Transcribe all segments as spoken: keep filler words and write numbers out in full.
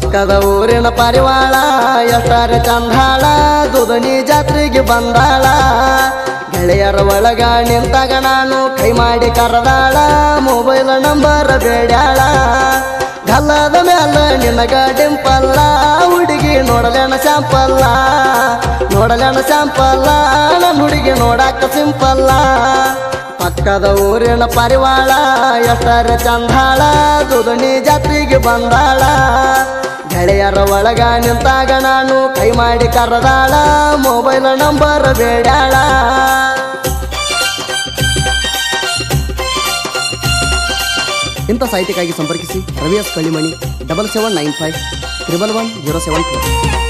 ಪಕ್ಕದ ಊರಿನ ಪರಿವಾಳ ಎಷ್ಟಾರೆ ಚಂದಾಳ ದುದನಿ ಜಾತ್ರೆಗೆ ಬಂದಾಳ ಗೆಳೆಯರ ಒಳಗ ನಿಂತಾಗ ನಾನು ಕೈ ಮಾಡಿ ಕರೆದಾಳ ಮೊಬೈಲ್ ನಂಬರ್ ಬೇಡ್ಯಾಳ ಗಲ್ಲದ ಮ್ಯಾಲ ನಿನಗ ಡಿಂಪಲ್ಲ ಹುಡುಗಿ ನೋಡಲೇನ ಶಾಂಪಲ್ಲ ನೋಡಲೇನ ಶಾಂಪಲ್ಲ ನನ್ನ ಹುಡುಗಿ ನೋಡಾಕ ಸಿಂಪಲ್ಲ ಪಕ್ಕದ ಊರಿನ ಪರಿವಾಳ ಎಷ್ಟಾರೆ ಚಂದಾಳ ದುದನಿ ಜಾತ್ರೆಗೆ ಬಂದಾಳ ಗೆಳೆಯರ ಒಳಗ ನಿಂತಾಗ ನಾನು ಕೈ ಮಾಡಿ ಕರೆದಾಳ ಮೊಬೈಲ್ ನಂಬರ್ ಬೇಡ್ಯಾಳ ಇಂಥ ಸಾಹಿತ್ಯಕ್ಕಾಗಿ ಸಂಪರ್ಕಿಸಿ Ravi S Kallimani double seven nine five triple one zero seven four.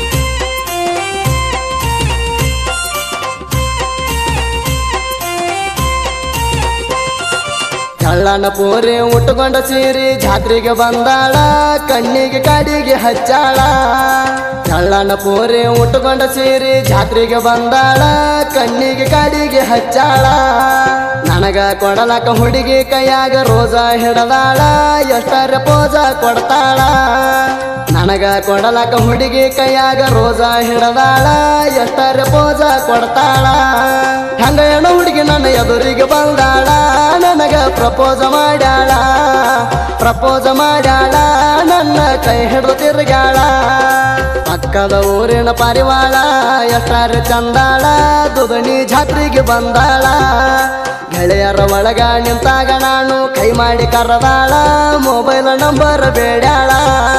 ಕಳ್ಳನ ಪೋರೆ ಉಟ್ಟುಕೊಂಡ ಸೀರಿ ಜಾತ್ರೆಗೆ ಬಂದಾಳ ಕಣ್ಣಿಗೆ ಕಾಡಿಗೆ ಹಚ್ಚಾಳ ಕಳ್ಳನ ಪೋರೆ ಉಟ್ಟುಕೊಂಡ ಸೀರಿ ಜಾತ್ರೆಗೆ ಬಂದಾಳ ಕಣ್ಣಿಗೆ ಕಾಡಿಗೆ ಹಚ್ಚಾಳ ನನಗ ಕೊಡಲಕ ಹುಡುಗಿ ಕೈಯಾಗ ರೋಜ ಹಿಡದಾಳ ಎಷ್ಟರ ಪೋಜ ಕೊಡ್ತಾಳ ನನಗ ಕೊಡಲಕ ಹುಡುಗಿ ಕೈಯಾಗ ರೋಜ ಹಿಡದಾಳ ಎಷ್ಟರ ಪೋಜ ಕೊಡ್ತಾಳ ಹಂಗ ಏನೋ ಹುಡುಗಿ ನನ್ನ ಎದುರಿಗೆ ಬಂದಾಳ ನನಗ ಪ್ರಪೋಸ ಮಾಡ್ಯಾಳ ಪ್ರಪೋಸ ಮಾಡ್ಯಾಳ ನನ್ನ ಕೈ ಹಿಡಿದು ತಿರುಗಾಳ ಪಕ್ಕದ ಊರಿನ ಪರಿವಾಳ ಎಷ್ಟಾರೆ ಚಂದಾಳ ದುದನಿ ಜಾತ್ರೆಗೆ ಬಂದಾಳ ಗೆಳೆಯರ ಒಳಗ ನಿಂತಾಗ ನಾನು ಕೈ ಮಾಡಿ ಕರೆದಾಳ ಮೊಬೈಲ್ ನಂಬರ್ ಬೇಡ್ಯಾಳ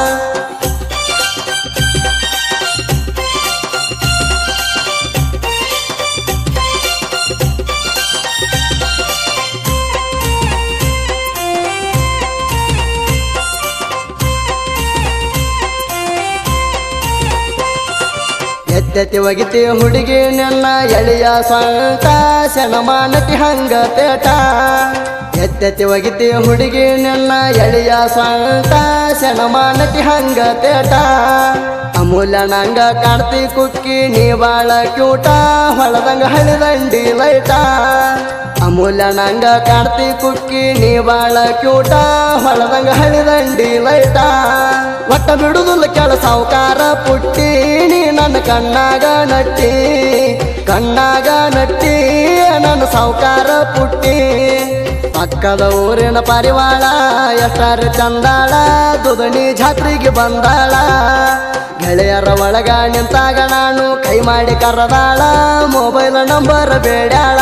ಎತ್ತೆತ್ತಿ ಒಗಿತಿ ಹುಡುಗಿ ನನ್ನ ಎಳೆಯ ಸ್ವಂತ ಶನಮಾನಟಿ ಹಂಗ ತೇಟ ಎತ್ತೆತ್ತಿ ಒಗಿತಿ ಹುಡುಗಿ ನನ್ನ ಎಳೆಯ ಸ್ವಂತ ಶನಮಾನಟಿ ಹಂಗ ತೇಟ ಅಮೂಲ್ಯ ನಂಗ ಕಾಣ್ತಿ ಕುಕ್ಕಿ ನೀ ಬಾಳ ಕ್ಯೂಟ ಹೊಳದಂಗ ಹಳಿದಂಡಿ ಲೈಟ ಅಮೂಲ್ಯ ನಂಗ ಕಾಣ್ತಿ ಕುಕ್ಕಿ ನೀ ಬಾಳ ಕ್ಯೂಟ ಹೊಳದಂಗ ಹಳಿದಂಡಿ ಲೈಟ ಒಟ್ಟ ಬಿಡುದಿಲ್ಲ ಕೆಳ ಸಾವುಕಾರ ಪುಟ್ಟಿ ನೀ ನನ್ನ ಕಣ್ಣಾಗ ನಟ್ಟಿ ಕಣ್ಣಾಗ ನಟ್ಟಿ ನನ್ನ ಸಾವುಕಾರ ಪುಟ್ಟಿ ಪಕ್ಕದ ಊರಿನ ಪರಿವಾಳ ಎಷ್ಟಾರೆ ಚಂದಾಳ ದುದನಿ ಜಾತ್ರೆಗೆ ಬಂದಾಳ ಗೆಳೆಯರ ಒಳಗ ನಿಂತಾಗ ನಾನು ಕೈ ಮಾಡಿ ಕರೆದಾಳ ಮೊಬೈಲ್ ನಂಬರ್ ಬೇಡ್ಯಾಳ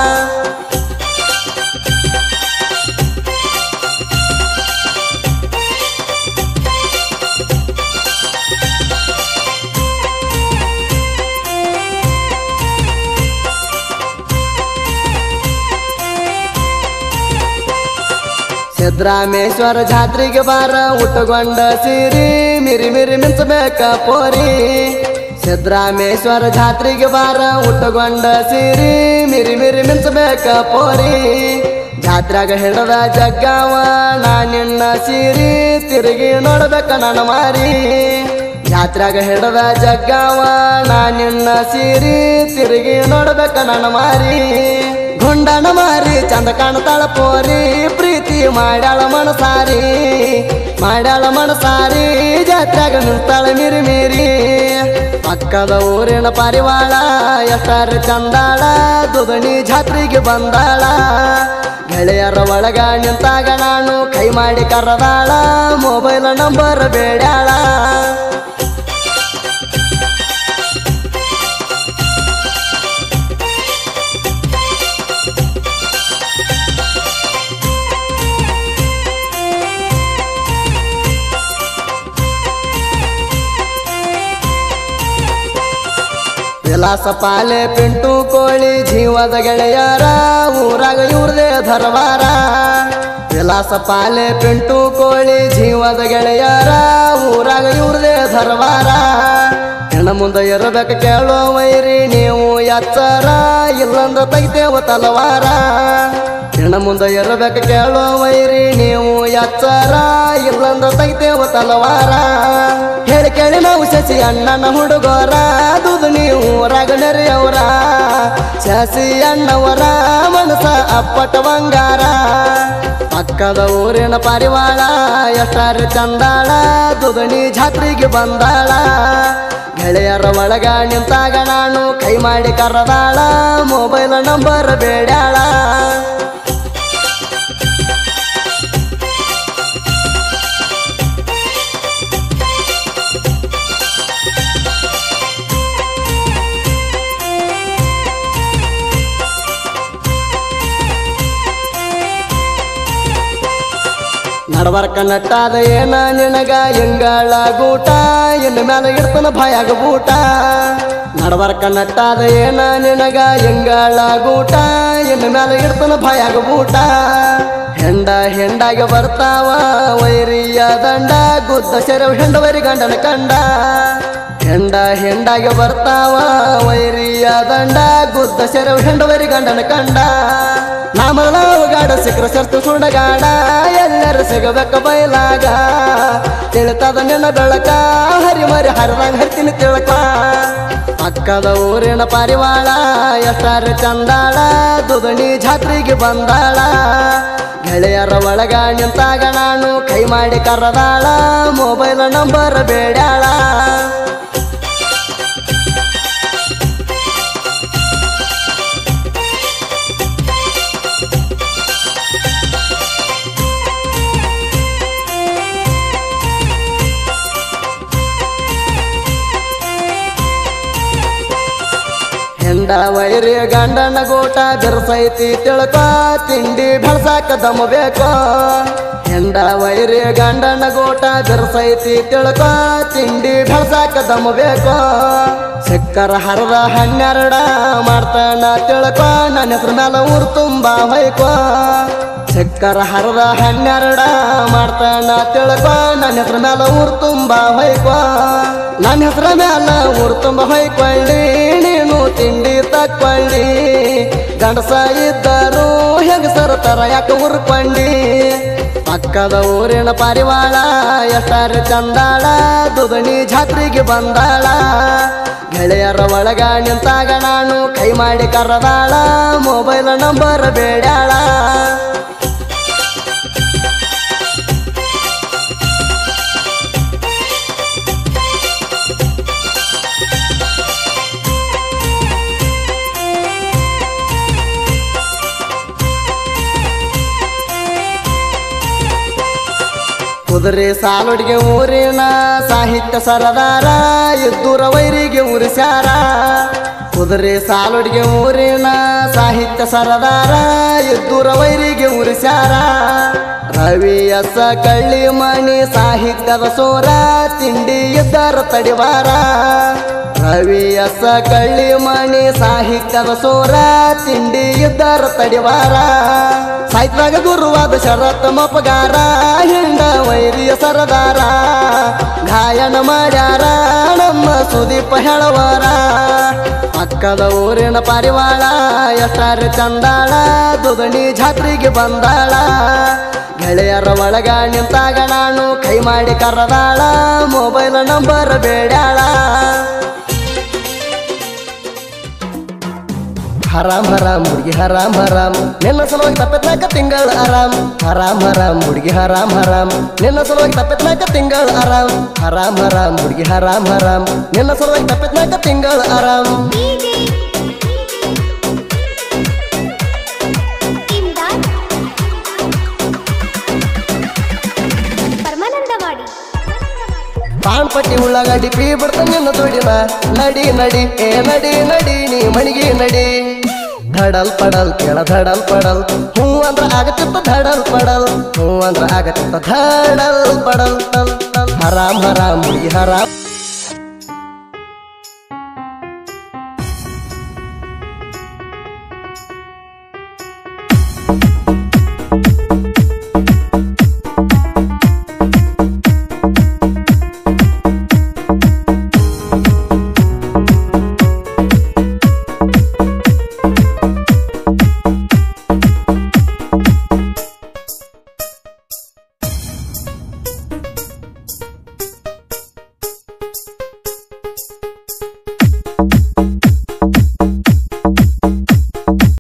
ಸಿದ್ರಾಮೇಶ್ವರ ಜಾತ್ರೆಗೆ ಬಾರ ಉಟ್ಟುಕೊಂಡ ಸೀರಿ ಮಿರಿ ಮಿರಿ ಮಿಂಚಬೇಕ ಪೋರಿ ಸಿದ್ರಾಮೇಶ್ವರ ಜಾತ್ರೆಗೆ ಬಾರ ಉಟ್ಟುಕೊಂಡ ಸೀರಿ ಮಿರಿ ಮಿರಿ ಮಿಂಚಬೇಕ ಪೋರಿ ಜಾತ್ರೆಗ ಹಿಡದ ಜಗ್ಗಾವ ನಾ ನಿನ್ನ ಸೀರಿ ತಿರುಗಿ ನೋಡ್ಬೇಕ ನನ್ನ ಮಾರಿ ಜಾತ್ರೆಗ ಹಿಡದ ಜಗ್ಗಾವ ನಾ ನಿನ್ನ ಸೀರಿ ತಿರುಗಿ ನೋಡ್ಬೇಕ ನನ್ನ ಮಾರಿ ಗುಂಡನ ಮಾರಿ ಚಂದ ಕಾಣ್ತಾಳ ಪೋರಿ ಪ್ರೀತಿ ಮಾಡ್ಯಾಳ ಮನಸಾರಿ ಮಾಡ್ಯಾಳ ಮನಸಾರಿ ಜಾತ್ರೆಗ ನಿಂತಾಳ ಮಿರಿ ಮಿರಿ ಪಕ್ಕದ ಊರಿನ ಪರಿವಾಳ ಎಷ್ಟಾರೆ ಚಂದಾಳ ದುದನಿ ಜಾತ್ರೆಗೆ ಬಂದಾಳ ಗೆಳೆಯರ ಒಳಗ ನಿಂತಾಗ ನಾನು ಕೈ ಮಾಡಿ ಕರೆದಾಳ ಮೊಬೈಲ್ ನಂಬರ್ ಬೇಡ್ಯಾಳ ವಿಲಾಸ ಪಾಲೆ ಪಿಂಟು ಕೋಳಿ ಜೀವದ ಗೆಳೆಯರ ಊರಾಗ ಇವ್ರದೇ ಧರ್ವಾರ ವಿಲಾಸ ಪಾಲೆ ಪಿಂಟು ಕೋಳಿ ಜೀವದ ಗೆಳೆಯರ ಊರಾಗ ಇವ್ರದೇ ಧರ್ವಾರ ಹೆಣ್ಣ ಮುಂದೆ ಇರಬೇಕು ಕೇಳೋ ವೈರಿ ನೀವು ಎಚ್ಚರ ಇಲ್ಲಂದ ತೆಗಿತೇವ ತಲವಾರ ಇನ್ನ ಮುಂದೆ ಇರಬೇಕು ಕೇಳೋ ವೈರಿ ನೀವು ಎಚ್ಚರ ಇಲ್ಲಂದ ತೆಗಿತೇವ ತಲವಾರ ಹೇಳಿ ಕೇಳಿ ನಾವು ಶಶಿ ಅಣ್ಣನ ಹುಡುಗೋರ ದುದು ನೀವು ರಗಣರಿ ಅವರ ಶಶಿ ಅಣ್ಣವರ ಮನಸ ಅಪ್ಪಟ ಬಂಗಾರ ಪಕ್ಕದ ಊರಿನ ಪರಿವಾಳ ಎಷ್ಟಾರು ಚಂದಾಳ ದುದಣಿ ಜಾತ್ರೆಗೆ ಬಂದಾಳ ಗೆಳೆಯರ ಒಳಗ ನಿಂತಾಗ ನಾನು ಕೈ ಮಾಡಿ ಕರದಾಳ ಮೊಬೈಲ್ ನಂಬರ್ ಬೇಡ್ಯಾಳ ನಡಬರ್ಕ ನಟ್ಟಾದ ಏನ ನಿನಗ ಎಂಗಳ ಗೂಟ ಇನ್ನು ಮ್ಯಾಲ ಇಡ್ತನ ಭಯಾಗ ಬೂಟ ನಡಬರ್ಕ ನಟ್ಟಾದ ಏನ ನಿನಗ ಎಂಗಳ ಗೂಟ ಇನ್ನು ಮ್ಯಾಲ ಇಡ್ತನ ಭಯಾಗ ಬೂಟ ಹೆಂಡ ಹೆಂಡಾಗಿ ಬರ್ತಾವ ವೈರಿಯ ದಂಡ ಗುದ್ದ ಸೆರವು ಹೆಂಡವರಿ ಗಂಡನ ಕಂಡ ಹೆಂಡ ಹೆಂಡಾಗಿ ಬರ್ತಾವ ವೈರಿಯ ದಂಡ ಗುದ್ದ ಸೆರವು ಹೆಂಡವರಿ ಗಂಡನ ಕಂಡ ನಾಮಲಾವು ಗಾಡ ಸಿಕ್ರ ಸರ್ತು ಸುಡಗಾಡ ಎಲ್ಲರೂ ಸಿಗಬೇಕ ಬಯಲಾಗ ತಿಳ್ತದ ನಿನ್ನ ಬೆಳಕ ಹರಿಮರಿ ಹರಿದಂಗ ಹರಿತೀನಿ ತಿಳ್ಕ ಪಕ್ಕದ ಊರಿನ ಪರಿವಾಳ ಎಷ್ಟಾರು ಚಂದಾಳ ದುದಣಿ ಜಾತ್ರೆಗೆ ಬಂದಾಳ ಗೆಳೆಯರ ಒಳಗ ನಿಂತಾಗ ನಾನು ಕೈ ಮಾಡಿ ಕರದಾಳ ಮೊಬೈಲ್ ನಂಬರ್ ಬೇಡ್ಯಾಳ ಹೆಂಡ ವೈರಿ ಗಂಡನ ಗೋಟ ಬೆರಸೈತಿ ತಿಳ್ಕ ತಿಂಡಿ ಬೆಳ್ಸಾಕ ದಮ ಬೇಕೋ ಹೆಂಡ ವೈರಿ ಗಂಡನ ಗೋಟ ಬೆರಸೈತಿ ತಿಳ್ಕ ತಿಂಡಿ ಬೆಳ್ಸಾಕ ದಮ ಬೇಕೋ ಸಿಕ್ಕರ ಹರದ ಹನ್ನೆರಡ ಮಾಡ್ತಾನ ತಿಳ್ಕೊ ನನ್ನ ಹೆಸರು ಮ್ಯಾಲ ಊರು ತುಂಬಾ ಹೊಯ್ಕೋ ಸಿಕ್ಕರ ಹರದ ಹನ್ನೆರಡ ಮಾಡ್ತಾನ ತಿಳ್ಕೊ ನನ್ನ ಹೆಸರು ಮ್ಯಾಲ ಊರು ತುಂಬಾ ಹೊಯ್ಕೋ ನನ್ನ ಹೆಸರ ಮ್ಯಾಲ ಊರು ತುಂಬಾ ಹೊಯ್ಕೊಳ್ಳಿ ನೀನು ತಿಂಡಿ ತಕ್ಕೊಳ್ಳಿ ಗಂಡಸ ಇದ್ದರು ಹೆಂಗಸರ ತರ ಯಾಕೆ ಉರ್ಕೊಂಡಿ ಪಕ್ಕದ ಊರಿನ ಪರಿವಾಳ ಎಷ್ಟಾರು ಚಂದಾಳ ದುದಣಿ ಜಾತ್ರೆಗೆ ಬಂದಾಳ ಗೆಳೆಯರ ಒಳಗ ನಿಂತಾಗ ನಾನು ಕೈ ಮಾಡಿ ಕರದಾಳ ಮೊಬೈಲ್ ನಂಬರ್ ಬೇಡ್ಯಾಳ ಕುದುರೆ ಸಾಲುಡಿಗೆ ಊರಿನ ಸಾಹಿತ್ಯ ಸರದಾರ ಎದ್ದೂರ ವೈರಿಗೆ ಉರಿಸ್ಯಾರ ಕುದುರೆ ಸಾಲುಡಿಗೆ ಊರಿನ ಸಾಹಿತ್ಯ ಸರದಾರ ಎದ್ದೂರ ವೈರಿಗೆ ಉರಿಸ್ಯಾರ ರವಿ ಎಸ ಕಳ್ಳಿ ಮಣಿ ಸಾಹಿತ್ಯದ ಸೋರ ತಿಂಡಿ ಇದ್ದಾರ ತಡಿವಾರ ರವಿ ಎಸ ಕಳ್ಳಿ ಮಣಿ ಸಾಹಿತ್ಯದ ಸೋರ ತಿಂಡಿ ಇದ್ದಾರ ತಡಿವಾರ ಸಾಹಿತ್ಯದಾಗ ಗುರುವಾದ ಶರತ್ ಮಪಗಾರ ಹಿಂಡ ವೈರಿಯ ಸರದಾರ ಗಾಯನ ಮಾಡ್ಯಾರ ನಮ್ಮ ಸುದೀಪ ಹೇಳವಾರ ಪಕ್ಕದ ಊರಿನ ಪರಿವಾಳ ಎಷ್ಟಾರು ಚಂದಾಳ ದುದಣಿ ಜಾತ್ರೆಗೆ ಬಂದಾಳ ಗೆಳೆಯರ ಒಳಗ ನಿಂತಾಗ ನಾನು ಕೈ ಮಾಡಿ ಕರದಾಳ ಮೊಬೈಲ್ ನಂಬರ್ ಬೇಡ್ಯಾಳ ಹರಾಮ್ ಹರಾಮ್ ಹುಡುಗಿ ಹರಾಮ್ ಹರಾಮ್ ನಿನ್ನ ಸಲುವಾಗಿ ತಪ್ಪತ್ನಾಕ ತಿಂಗಳ ಆರಾಮ್ ಹರಾಮ್ ಹರಾಮ್ ಹುಡುಗಿ ಹರಾಮ್ ಹರಾಮ್ ನಿನ್ನ ಸಲುವಾಗಿ ತಪ್ಪತ್ನಾಕ ತಿಂಗಳ ಆರಾಮ್ ಹರಾಮ್ ಹರಾಮ್ ಹುಡುಗಿ ಹರಾಮ್ ಹರಾಮ್ ನಿನ್ನ ಸಲುವಾಗಿ ತಪ್ಪತ್ನಾಕ ತಿಂಗಳ ಆರಾಮ್ ಪಾಣ್ಪಟ್ಟಿ ಉಳ್ಳಾಗಡ್ಡಿ ಪೀ ಬಿಡ್ತ ನಿನ್ನ ತೋಡಿನ ನಡಿ ನಡಿ ಏ ನಡಿ ನಡಿ ನೀ ಮಣಿಗಿ ನಡಿ ಧಡಲ್ ಪಡಲ್ ಕೆಳ ಧಡಲ್ ಪಡಲ್ ಹೂ ಅಂದ್ರ ಆಗತ್ತಿತ್ತ ಧಡಲ್ ಪಡಲ್ ಹೂ ಅಂದ್ರ ಆಗತ್ತಿತ್ತ ಧಡಲ್ ಪಡಲ್ ಹರಾಮ್ ಹರಾಮ್ ಹುಡುಗಿ ಹರಾಮ್